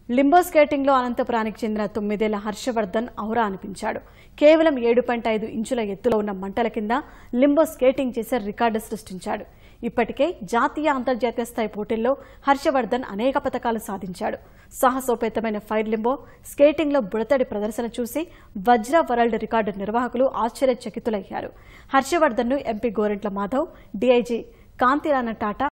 Limbo స్కేటింగ్లో అనంతపురానికి చెందిన 9 ఏళ్ల హర్షవర్ధన్ ఔరా అనిపించాడు. కేవలం 7.5 ఇంచుల ఎత్తులో ఉన్న మంటల కింద లింబో స్కేటింగ్ చేసే రికార్డు సృష్టించాడు. ఇప్పటికే జాతీయ అంతర్జాతీయ స్థాయి పోటీల్లో హర్షవర్ధన్ అనేక పతకాలు సాధించాడు. సాహసోపేతమైన ఫైర్ లింబో స్కేటింగ్లో బుడతడి ప్రదర్శన చూసి వజ్ర వరల్డ్ రికార్డు నిర్వాహకులు ఆశ్చర్యచకితులయ్యారు. హర్షవర్ధన్ను ఎంపీ గోరంట్ల మాధవ్, డీఐజీ కాంతిరాణ టాటా